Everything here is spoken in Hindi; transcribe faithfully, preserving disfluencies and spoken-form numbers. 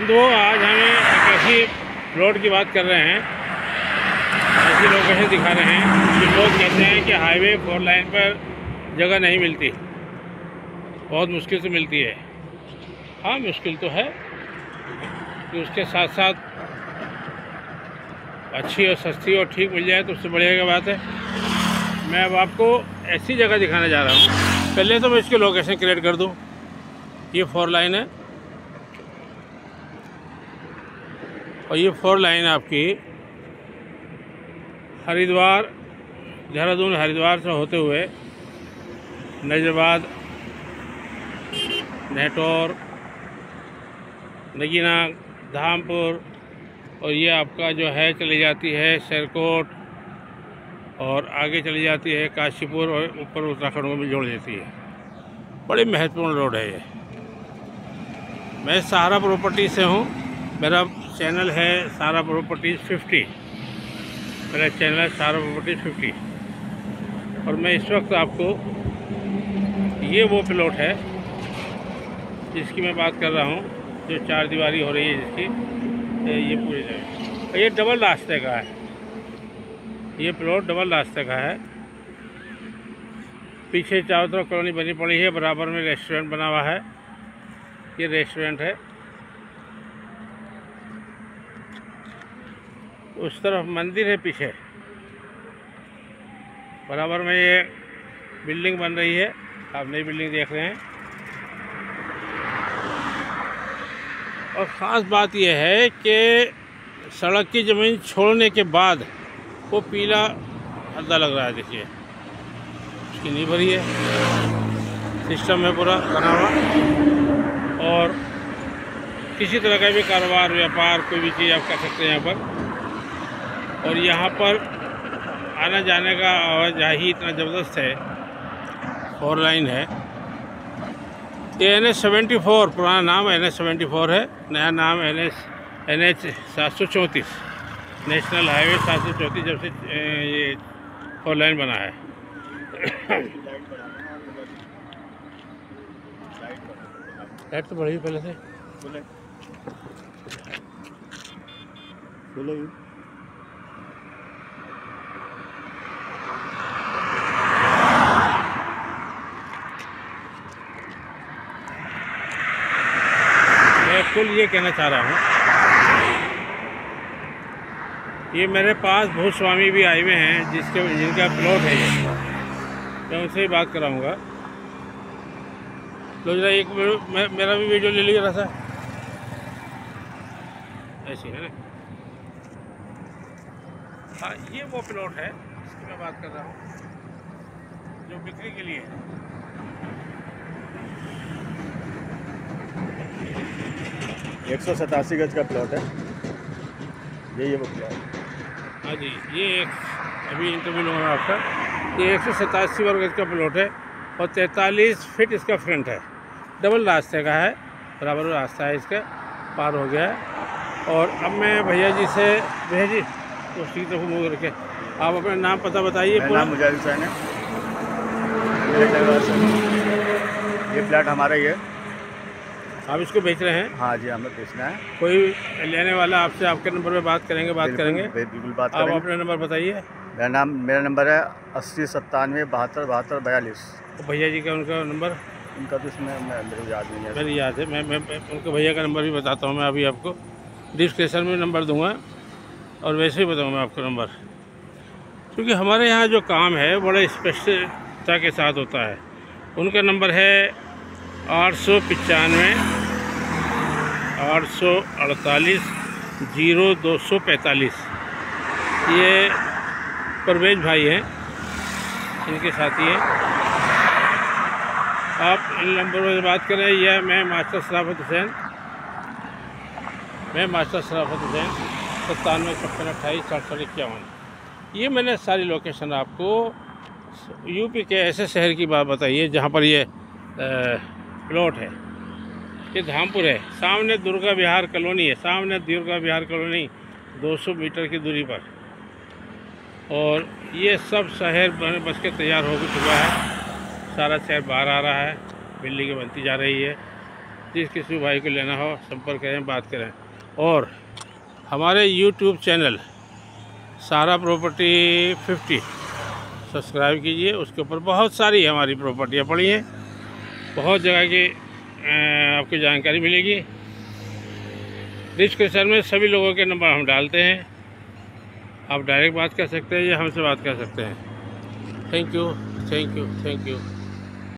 बंधुओं, आज हमें एक ऐसी रोड की बात कर रहे हैं, ऐसी लोकेशन दिखा रहे हैं कि लोग कहते हैं कि हाईवे फोर लाइन पर जगह नहीं मिलती, बहुत मुश्किल से मिलती है। हाँ, मुश्किल तो है कि उसके साथ साथ अच्छी और सस्ती और ठीक मिल जाए तो उससे बढ़िया की बात है। मैं अब आपको ऐसी जगह दिखाने जा रहा हूँ। पहले तो मैं इसकी लोकेशन क्रिएट कर दूँ। ये फोर लाइन है और ये फोर लाइन आपकी हरिद्वार, देहरादून हरिद्वार से होते हुए नजरबाद, नेटौर, नगीना, धामपुर और ये आपका जो है चली जाती है शेरकोट और आगे चली जाती है काशीपुर और ऊपर उत्तराखंड को भी जोड़ देती है। बड़ी महत्वपूर्ण रोड है ये। मैं सहारा प्रॉपर्टी से हूँ। मेरा चैनल है सहारा प्रॉपर्टीज़ फिफ्टी। मेरा चैनल है सहारा प्रॉपर्टीज़ फिफ्टी और मैं इस वक्त आपको ये वो प्लॉट है जिसकी मैं बात कर रहा हूँ, जो चार दीवारी हो रही है जिसकी, ये पूरी जगह। ये डबल रास्ते का है। ये प्लॉट डबल रास्ते का है। पीछे चारों तरफ कॉलोनी बनी पड़ी है, बराबर में रेस्टोरेंट बना हुआ है। ये रेस्टोरेंट है। उस तरफ मंदिर है पीछे। बराबर में ये बिल्डिंग बन रही है, आप नई बिल्डिंग देख रहे हैं। और ख़ास बात यह है कि सड़क की ज़मीन छोड़ने के बाद वो पीला हद्दा लग रहा है। देखिए, उसकी नींव भरी है, सिस्टम है पूरा बना हुआ और किसी तरह का भी कारोबार, व्यापार, कोई भी चीज़ आप कर सकते हैं यहाँ पर। और यहाँ पर आना जाने का आवाजाही इतना ज़बरदस्त है। फोर लाइन है। ये एन एच सेवेंटी फोर, पुराना नाम एन एच सेवेंटी फोर है, नया नाम एन एच एन एच सात सौ चौंतीस, नेशनल हाईवे सात सौ चौंतीस, जब से ये फोर लाइन बना है। लाइट तो बढ़ी पहले से। कुल ये कहना चाह रहा हूँ, ये मेरे पास भूस्वामी भी आए हुए हैं जिसके जिनका प्लॉट है ये। मैं उनसे ही बात कराऊंगा। लो जरा एक मे, मेरा भी वीडियो ले लीजिए सा, ऐसी है ना। हाँ, ये वो प्लॉट है जिसकी मैं बात कर रहा हूँ, जो बिक्री के लिए है। एक सौ सतासी गज का प्लॉट है ये ये वो प्लॉट। हाँ जी, ये एक अभी इंटरव्यू लूँगा आपका। ये एक सौ सतासी वर्ग गज का प्लॉट है और तैंतालीस फीट इसका फ्रंट है। डबल रास्ते का है, बराबर रास्ता है इसका, पार हो गया है। और अब मैं भैया जी से, भैया जी तो ठीक तरफ मुँह रखे, आप अपना नाम पता बताइए। मेरा नाम मुजाहिद हुसैन है। ये प्लाट हमारा ही है। आप इसको बेच रहे हैं? हाँ जी, हमें बेचना है। कोई लेने वाला आपसे आपके नंबर पे बात करेंगे, बात करेंगे बिल्कुल बात आप करेंगे। अपना नंबर बताइए। मेरा नाम मेरा नंबर है अस्सी सत्तानवे बहत्तर बहत्तर बयालीस। तो भैया जी का उनका नंबर, उनका तो इसमें मैं मेरे याद नहीं है। मेरे याद है। मैं मैं उनके भैया का नंबर भी बताता हूँ। मैं अभी आपको डिस्क्रिप्शन में नंबर दूंगा और वैसे ही बताऊँगा आपको नंबर, क्योंकि हमारे यहाँ जो काम है बड़े स्पष्टता के साथ होता है। उनका नंबर है आठ सौ पचानवे आठ सौ अड़तालीस जीरो दो सौ पैंतालीस। ये परवेज भाई हैं, इनके साथी हैं। आप इन नंबरों से बात करें। यह मैं मास्टर शराफत हुसैन, मैं मास्टर शराफत हुसैन सत्तानवे छप्पन अट्ठाईस साठ साठ इक्यावन। ये मैंने सारी लोकेशन आपको यूपी के ऐसे शहर की बात बताई है जहाँ पर ये प्लॉट है। ये धामपुर है, सामने दुर्गा विहार कॉलोनी है, सामने दुर्गा विहार कॉलोनी दो सौ मीटर की दूरी पर। और ये सब शहर बन बस के तैयार हो चुका है। सारा शहर बाहर आ रहा है, बिल्डिंगें बनती जा रही है। जिस किसी भाई को लेना हो संपर्क करें, बात करें। और हमारे YouTube channel Sahara property fifty subscribe कीजिए। उसके ऊपर बहुत सारी हमारी प्रॉपर्टियाँ पड़ी हैं, बहुत जगह की आपको जानकारी मिलेगी। डिस्क्रिप्शन में सभी लोगों के नंबर हम डालते हैं, आप डायरेक्ट बात कर सकते हैं या हमसे बात कर सकते हैं। Thank you, thank you, thank you.